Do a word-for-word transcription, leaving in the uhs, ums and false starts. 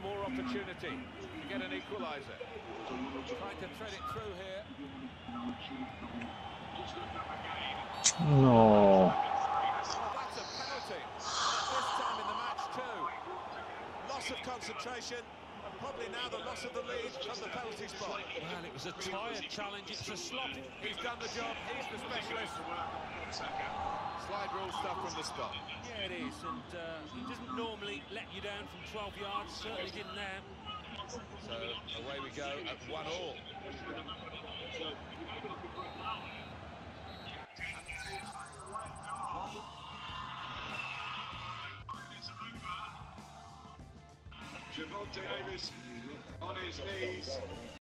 more opportunity to get an equaliser. Trying to thread it through here. No. Well, that's a penalty. At this time in the match too. Loss of concentration, and probably now the loss of the lead from the penalty spot. Well, it was a tired challenge. It's a slop. He's done the job. He's the specialist. Slide rule stuff from the spot. Yeah, it is, and uh, he doesn't normally let you down from twelve yards. Certainly didn't there. So away we go at one all. Javonte Davis on his knees.